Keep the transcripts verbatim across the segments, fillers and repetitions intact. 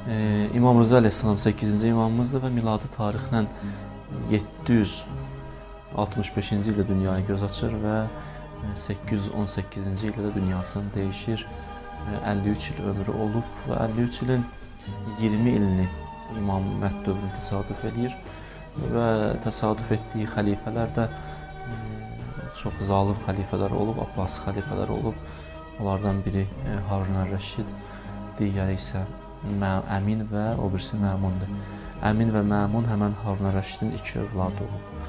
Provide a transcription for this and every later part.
e, İmam Rıza əleyhissalam səkkizinci imamımızdır və miladi tarixlə yeddi yüz altmış beşinci ildə dünyaya göz açır və səkkiz yüz on səkkizinci ildə də dünyasını dəyişir. əlli üç il ömrü olub və əlli üç ilin iyirmi ilini imamətt dövrünə təsadüf edir və təsadüf etdiyi xəlifələr də çox zalim xəlifələr olub, Abbasi xəlifələr olub. Onlardan biri Harun əl-Rəşid, digəri isə Əmin və o birisi Məmundur. Əmin və Məmun həmən Harun əl-Rəşidin iki övladı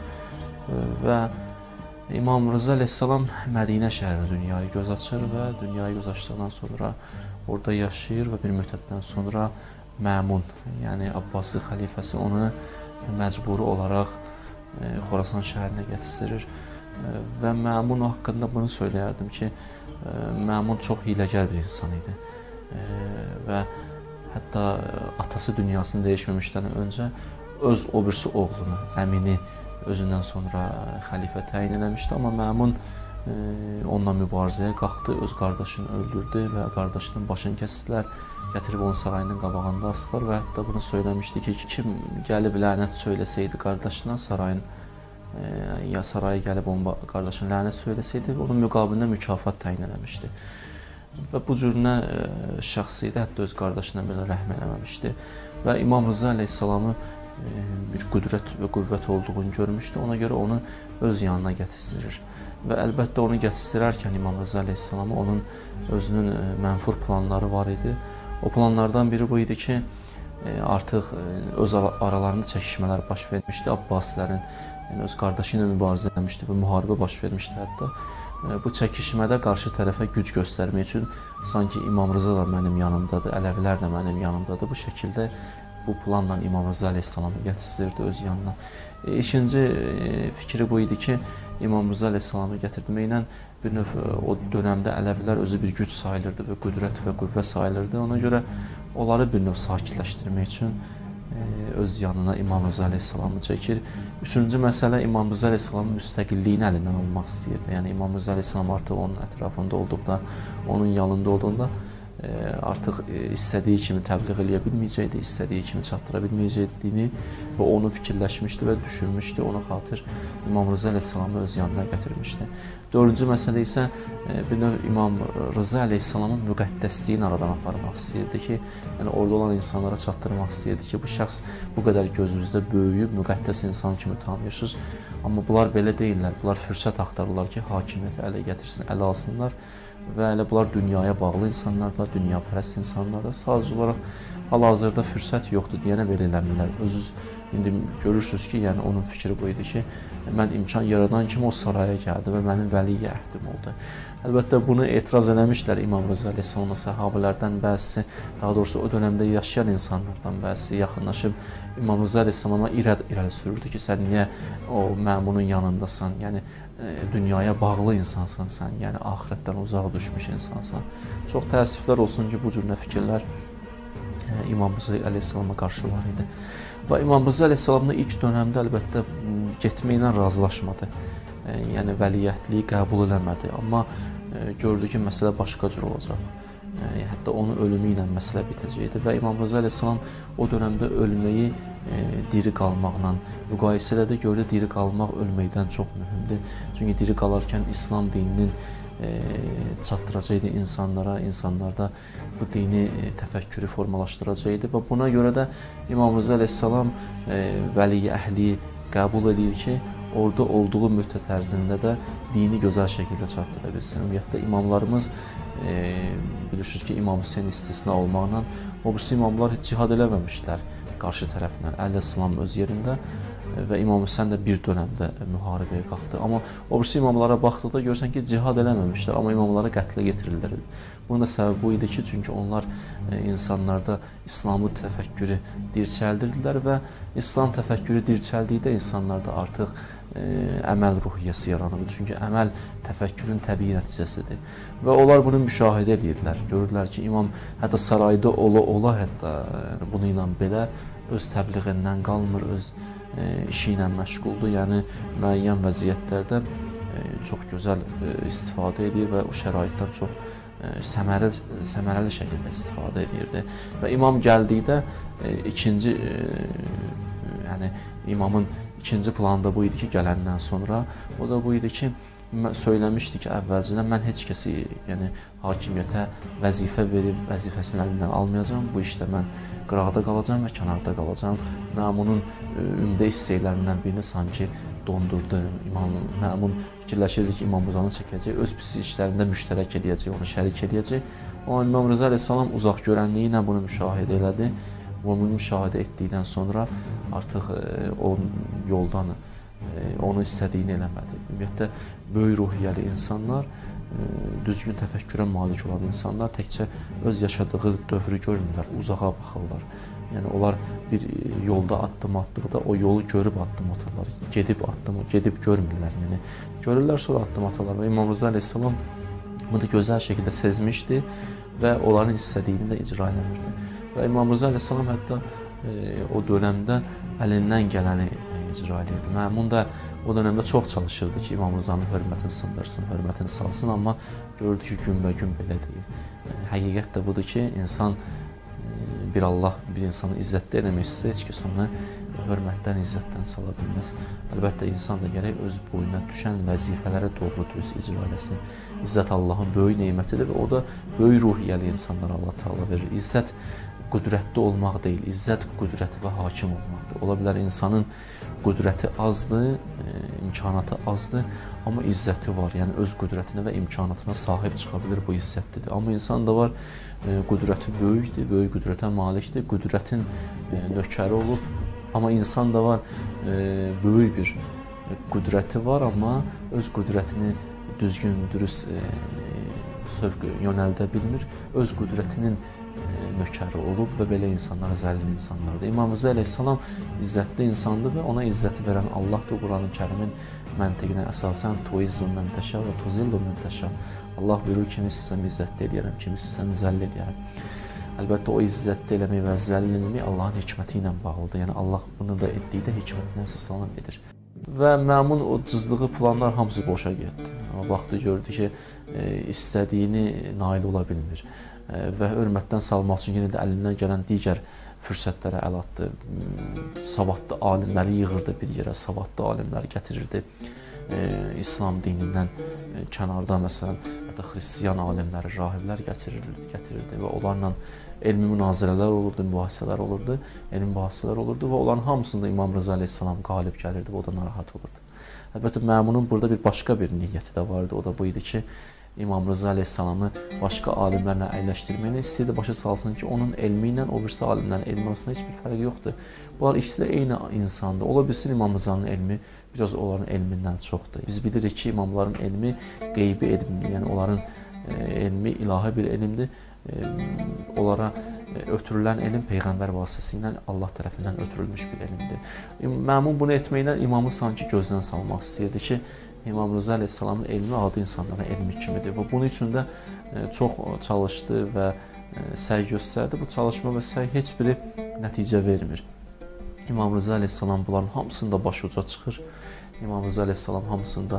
olub. Və İmam Rıza əleyhissalam Mədinə şəhərinə dünyaya göz açır və dünyaya göz açdıqdan sonra orada yaşayır və bir müddətdən sonra Məmun, yəni Abbasi xəlifəsi onu məcburi olaraq Xorasan şəhərinə gətizdirir. Və Məmun haqqında bunu söyləyərdim ki, Məmun çox hiləgər bir insan idi. Və hətta atası dünyasını dəyişməmişdən öncə öz o birisi oğlunu, Əmini özündən sonra xəlifə təyin eləmişdi. Amma Məmun onunla mübarizəyə qalxdı, öz qardaşını öldürdü və qardaşının başını kəsdilər. Gətirib onun sarayının qabağında asdılar və hətta bunu söyləmişdi ki, kim gəlib lənət söyləsəydi qardaşına, sarayın ya saraya gəlib onun qardaşına lənət söyləsəydi, onun müqabilində mükafat təyin eləmişdi. Və bu cürünə şəxs idi, hətta öz qardaşına belə rəhm eləməmişdi. Və İmam Rıza əleyhissalamı bir qüdrət və qüvvət olduğunu görmüşdü, ona görə onu öz yanına gətizdirir. Və əlbəttə onu gətizdirərkən İmam Rıza əleyhissalamı onun özünün mənfur planları var idi. O planlardan biri bu idi ki, artıq öz aralarında çəkişmələr baş vermişdi. Abbasilərin yəni öz qardaşı ilə mübarizə etmişdi və müharibə baş vermişdi hətta. Bu çəkişmədə qarşı tərəfə güc göstərmək üçün sanki İmam Rıza da mənim yanımdadır, Ələvilər də mənim yanımdadır. Bu şəkildə bu planla İmam Rıza əleyhissalamı gətizdirdi öz yanına. E, ikinci e, fikri bu idi ki, İmam Rıza əleyhissalamı gətirməklə bir növ o dönəmdə Ələvilər özü bir güc sayılırdı və qüdrət və qüvvə sayılırdı. Ona görə onları bir növ sakitləşdirmək üçün e, öz yanına İmam Rıza əleyhissalamı çəkir. Üçüncü məsələ İmam Rıza əleyhissalamın müstəqilliyini əlindən almaq istəyirdi. Yəni İmam Rıza əleyhissalam artıq onun ətrafında olduqda, onun yanında olduğunda artıq istədiyi kimi təbliğ eləyə bilməyəcəkdi, istədiyi kimi çatdıra bilməyəcəkdiyini və onu fikirləşmişdi və düşünmüşdü. Ona xatir İmam Rıza əleyhissalamı öz yanına gətirmişdi. Dördüncü məsələ isə bir növ İmam Rıza əleyhissalamın müqəddəsliyini aradan aparmaq istəyirdi ki, yəni orada olan insanlara çatdırmaq istəyirdi ki, bu şəxs bu qədər gözünüzdə böyüyüb, müqəddəs insan kimi tanıyırsınız. Amma bunlar belə deyirlər, bunlar fürsət axtarırlar ki, hakimiyyəti ələ gətirsin, ələ alsınlar. Və elə bunlar dünyaya bağlı insanlardır, dünyapərəst insanlardır. Sadəcə olaraq hal-hazırda fürsət yoxdur deyənə belə eləmirlər. Özünüz indi görürsünüz ki, yəni onun fikri bu idi ki, mən imkan yaradan kimi o saraya gəldi və mənim vəliy əhdim oldu. Əlbəttə bunu etiraz eləmişlər İmam Rıza əleyhissalamın səhabələrdən bəzisi, daha doğrusu o dövrdə yaşayan insanlardan bəzisi yaxınlaşıb İmam Rıza əleyhissalama irəli, irəli sürürdü ki, sən niyə o məmunun yanındasan, yəni dünyaya bağlı insansan sən, yəni axirətdən uzaq düşmüş insansan. Çox təəssüflər olsun ki, bu cürünə fikirlər İmam Rıza əleyhissalama qarşı var idi. Və İmam Rıza əleyhissalamla ilk dönəmdə əlbəttə getməklə razılaşmadı. Yəni vəliyyətliyi qəbul eləmədi. Amma gördü ki, məsələ başqa cür olacaq. Hətta onun ölümü ilə məsələ bitəcəkdi və İmam Rıza əleyhissalam o dönəmdə ölməyi e, diri qalmaqla müqayisə elədi. Gördü, diri qalmaq ölməkdən çox mühümdür. Çünki diri qalarkən İslam dininin e, çatdıracaqdı insanlara, insanlarda bu dini e, təfəkkürü formalaşdıracaqdı və buna görə də İmam Rıza əleyhissalam e, vəliy əhli qəbul edir ki, orada olduğu müddət ərzində də dini gözəl şəkildə çatdıra bilsin. Ümumiyyətlə imamlarımız e, bilirsiniz ki, İmam Hüseyin istisna olmaqla o birisi imamlar heç cihad eləməmişlər qarşı tərəfindən. Əl-İslam öz yerində və İmam Hüseyin də bir dönəmdə müharibəyə qalxdı. Amma o birisi imamlara baxdıqda görürsən ki, cihad eləməmişlər, amma imamlara qətlə yetirirlər. Bunun da səbəbi bu idi ki, çünki onlar e, insanlarda İslamı təfəkkürü dirçəldirdilər və İslam təfəkkürü dirçəldikdə insanlarda artıq e, əməl ruhiyyəsi yaranır. Çünki əməl təfəkkürün təbii nəticəsidir. Və onlar bunu müşahidə edirlər. Görürlər ki, imam hətta sarayda ola-ola, hətta yəni, bunu ilə belə öz təbliğindən qalmır, öz e, işi ilə məşğuldur. Yəni, müəyyən vəziyyətlərdə e, çox gözəl e, istifadə edir və o şəraitdən çox səmərəli, səmərəli şəkildə istifadə edirdi. Və imam gəldikdə ikinci, yəni imamın ikinci planı da bu idi ki, gələndən sonra, o da bu idi ki, söyləmişdi ki, əvvəlcədən mən heç kəsi, yəni hakimiyyətə vəzifə verib, vəzifəsini əlindən almayacağam, bu işdə mən qıraqda qalacağam və kənarda qalacağam. Məmunun ümdə istəklərindən birini sanki dondurdu. İmam Məmun fikirləşirdi ki, İmam Rızanı çəkəcək, öz pis işlərində müştərək edəcək, onu şərik edəcək. Amma İmam Rıza əleyhissalam uzaq görənliyi ilə bunu müşahidə elədi. Bunu müşahidə etdikdən sonra artıq o yoldan onu istədiyini eləmədi. Ümumiyyətlə, böyük ruhiyyəli insanlar, düzgün təfəkkürə malik olan insanlar təkcə öz yaşadığı dövrü görmürlər, uzağa baxırlar. Yəni onlar bir yolda addım atdıqda o yolu görüb addım atırlar. Gedib addım, gedib görmürlər. Yəni görürlər, sonra addım atırlar. Və İmam Rıza əleyhissalam bunu gözəl şəkildə sezmişdi və onların istədiyini də icra eləmirdi. Və İmam Rıza əleyhissalam hətta e, o dönəmdə əlindən gələni icra edirdi. Məmun da o dönəmdə çox çalışırdı ki, İmam Rızanın hörmətini sındırsın, hörmətini salsın, amma gördü ki, günbə-gün belə deyil. Yəni, həqiqət də budur ki, insan bir Allah bir insanı izzətdə eləmək istəyir, heç kəs onu hörmətdən, izzətdən sala bilməz. Əlbəttə, insan da gərək öz boyuna düşən vəzifələrə doğru düz icra eləsin. İzzət Allahın böyük nemətidir və o da böyük ruhiyyəli insanlara Allah Taala verir. İzzət qüdrətli olmaq deyil, izzət qüdrəti və hakim olmaqdır. Ola bilər insanın qüdrəti azdır, e, imkanatı azdır, amma izzəti var. Yəni öz qüdrətinə və imkanatına sahib çıxa bilir, bu izzətlidir. Amma insan da var, e, qüdrəti böyükdür, böyük qüdrətə malikdir, qüdrətin e, nökəri olub. Amma insan da var, e, böyük bir qüdrəti var, amma öz qüdrətini düzgün, dürüst e, sövq yönəldə bilmir. Öz qüdrətinin nökəri olub və belə insanlar zəlil insanlardır. İmam Rıza əleyhissalam izzətli insandır və ona izzəti verən Allahdır. Quran-ı Kərimin məntiqinə əsasən tuizzu mən təşə və tuzillu mən təşə. Allah buyurur, kimi istəsəm izzətli eləyərəm, kimi istəsəm zəll eləyərəm. Əlbəttə, o izzətli eləmək və zəll eləmək Allahın hikməti ilə bağlıdır. Yəni Allah bunu da etdikdə hikmətinə əsaslanan edir. Və Məmun o cızdığı planlar hamısı boşa getdi. Amma baxdı, gördü ki, e, istədiyini nail ola bilmir. Və hörmətdən salmaq üçün yenə də əlindən gələn digər fürsətlərə əl atdı. Savadlı alimləri yığırdı bir yerə, savadlı alimləri gətirirdi. E, İslam dinindən e, kənarda, məsələn, hətta xristiyan alimləri, rahiblər gətirirdi, gətirirdi və onlarla elmi münazirələr olurdu, mübahisələr olurdu, elmi mübahisələr olurdu və onların hamısında İmam Rıza əleyhissalam qalib gəlirdi və o da narahat olurdu. Əlbəttə, Məmunun burada bir başqa bir niyyəti də vardı, o da bu idi ki, İmam Rıza əleyhissalamı başqa alimlərlə əyləşdirməyini istəyirdi, başa salsın ki, onun elmi ilə o birisi alimlərin elmi arasında heç bir fərq yoxdur. Bunlar ikisi də eyni insandır. Ola bilsin İmam Rızanın elmi biraz onların elmindən çoxdur. Biz bilirik ki, imamların elmi qeybi elmdir, yəni onların e, elmi ilahi bir elmdir. E, onlara e, ötürülən elm Peyğəmbər vasitəsilə Allah tərəfindən ötürülmüş bir elmdir. Məmun bunu etməklə imamı sanki gözdən salmaq istəyirdi ki, İmam Rıza əleyhissalamın elmi adi insanlara elmi kimidir və bunun üçün də çox çalışdı və səy göstərdi. Bu çalışma və səy heç biri nəticə vermir. İmam Rıza əleyhissalam bunların hamısında baş uca çıxır. İmam Rıza əleyhissalam hamısında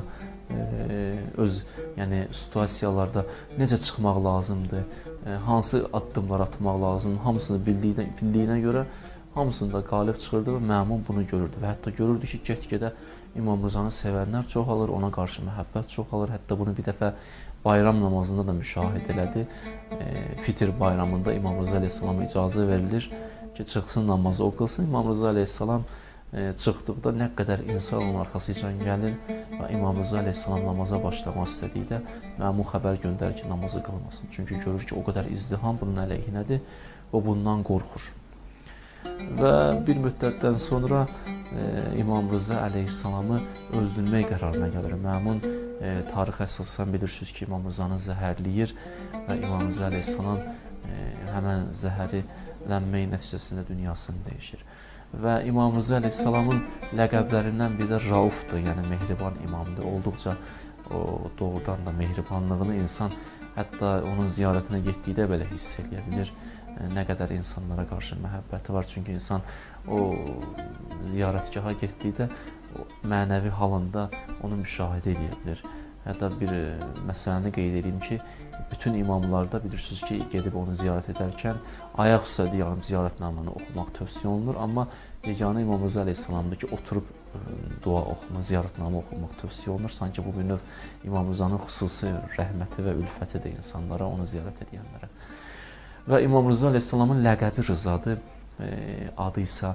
öz, yəni situasiyalarda necə çıxmaq lazımdır, hansı addımlar atmaq lazımdır, hamısını bildiyinə, bildiyinə görə hamısında qalib çıxırdı və Məmun bunu görürdü və hətta görürdü ki, get-gedə İmam Rızanı sevənlər çoxalır, ona qarşı məhəbbət çoxalır. Hətta bunu bir dəfə bayram namazında da müşahidə elədi. E, Fitr bayramında İmam Rıza əleyhissalama icazə verilir ki, çıxsın namazı o qılsın. İmam Rıza əleyhissalam e, çıxdıqda nə qədər insan onun arxasıca gəlir və İmam Rıza əleyhissalam namaza başlamaq istədikdə Məmun xəbər göndərir ki, namazı qılmasın. Çünki görür ki, o qədər izdiham bunun əleyhinədir və bundan qorxur. Və bir müddətdən sonra e, İmam Rıza əleyhissalamı öldürmək qərarına gəlir. Məmun e, tarixə əsasən bilirsiniz ki, İmam Rızanı zəhərləyir və İmam Rıza əleyhissalam e, həmən zəhərilənmək nəticəsində dünyasını dəyişir. Və İmam Rıza əleyhissalamın ləqəblərindən biri də Raufdur, yəni mehriban imamdır. Olduqca o, doğrudan da mehribanlığını insan hətta onun ziyarətinə getdikdə belə hiss edə bilir. Nə qədər insanlara qarşı məhəbbəti var. Çünki insan o ziyarətgaha getdikdə o mənəvi halında onu müşahidə edə bilir. Hətta bir məsələni qeyd edeyim ki, bütün imamlarda bilirsiniz ki, gedib onu ziyarət edərkən ayaq üstə deyilən ziyarətnaməni oxumaq tövsiyə olunur, amma yeganə İmam Rza əleyhissalamdır ki, oturub dua oxuma, ziyarətnamə oxumaq tövsiyə olunur. Sanki bu bir növ İmam Rzanın xüsusi rəhməti və ülfətidir insanlara, onu ziyarət edənlərə. Və İmam Rza əleyhissalamın ləqəbi Rzadır, adı isə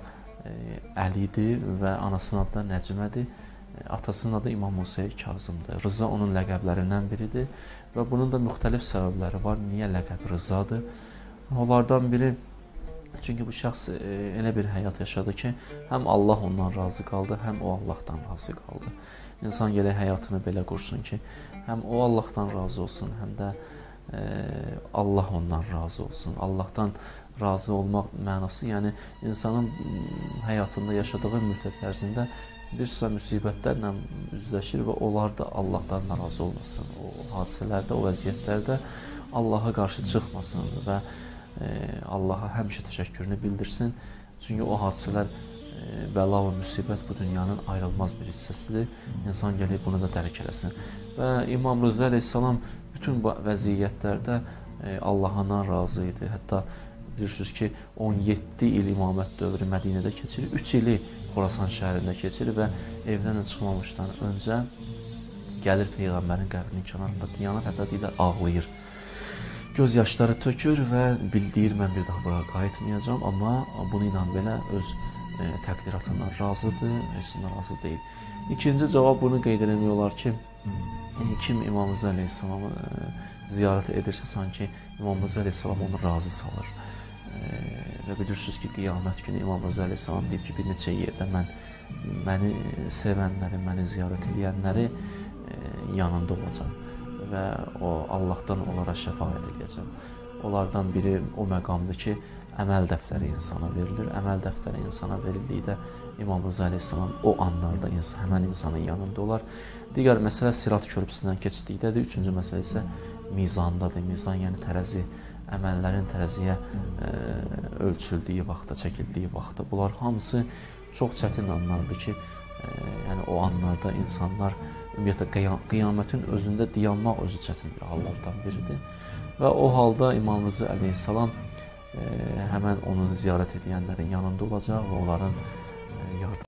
Əlidir və anasının adı da Nəcmədir. Atasının adı İmam Musa Kazımdır. Rza onun ləqəblərindən biridir və bunun da müxtəlif səbəbləri var. Niyə ləqəbi Rzadır? Onlardan biri, çünki bu şəxs elə bir həyat yaşadı ki, həm Allah ondan razı qaldı, həm o Allahdan razı qaldı. İnsan gələk həyatını belə qursun ki, həm o Allahdan razı olsun, həm də Allah ondan razı olsun. Allahdan razı olmaq mənası, yəni insanın həyatında yaşadığı müddət ərzində bir sıra müsibətlərlə üzləşir və onlar da Allahdan narazı olmasın. O hadisələrdə, o vəziyyətlərdə Allaha qarşı çıxmasın və Allaha həmişə təşəkkürünü bildirsin. Çünki o hadisələr, bəla və müsibət bu dünyanın ayrılmaz bir hissəsidir. İnsan gəlib bunu da dərk eləsin. Və İmam Rza əleyhissalam bütün bu vəziyyətlərdə Allahdan razı idi. Hətta bilirsiniz ki, on yeddi il imamət dövrü Mədinədə keçirir, üç ili Xorasan şəhərində keçirir və evdən çıxmamışdan öncə gəlir Peyğəmbərin qəbrinin kənarında dayanır, hətta deyirlər ağlayır. Göz yaşları tökür və bildirir, mən bir daha bura qayıtmayacağam, amma bunu ilə belə öz e, təqdiratından razıdır, heç narazı deyil. İkinci cavab bunu qeyd eləmək olar ki, kim İmam Rza əleyhissalamı e, ziyarət edirsə, sanki İmam Rza əleyhissalam onu razı salır. Və bilirsiniz ki, qiyamət günü İmam Rza əleyhissalam deyib ki, bir neçə yerdə mən məni sevənləri, məni ziyarət edənləri yanında olacam və o Allahdan onlara şəfaət edəcəm. Onlardan biri o məqamdır ki, əməl dəftəri insana verilir. Əməl dəftəri insana verildikdə İmam Rza əleyhissalam o anlarda insan, həmən insanın yanında olar. Digər məsələ Sirat körpüsündən keçdikdədir. Üçüncü məsələ isə mizandadır. Mizan, yəni tərəzi, əməllərin tərəziyə e, ölçüldüyü vaxtda, çəkildiyi vaxtda. Bunlar hamısı çox çətin anlardır ki, e, yəni o anlarda insanlar ümumiyyətlə qiyam, qiyamətin özündə dayanmaq özü çətin bir hallardan biridir. Və o halda İmam Rza əleyhissalam e, həmən onu ziyarət edənlərin yanında olacaq və onların e, yardım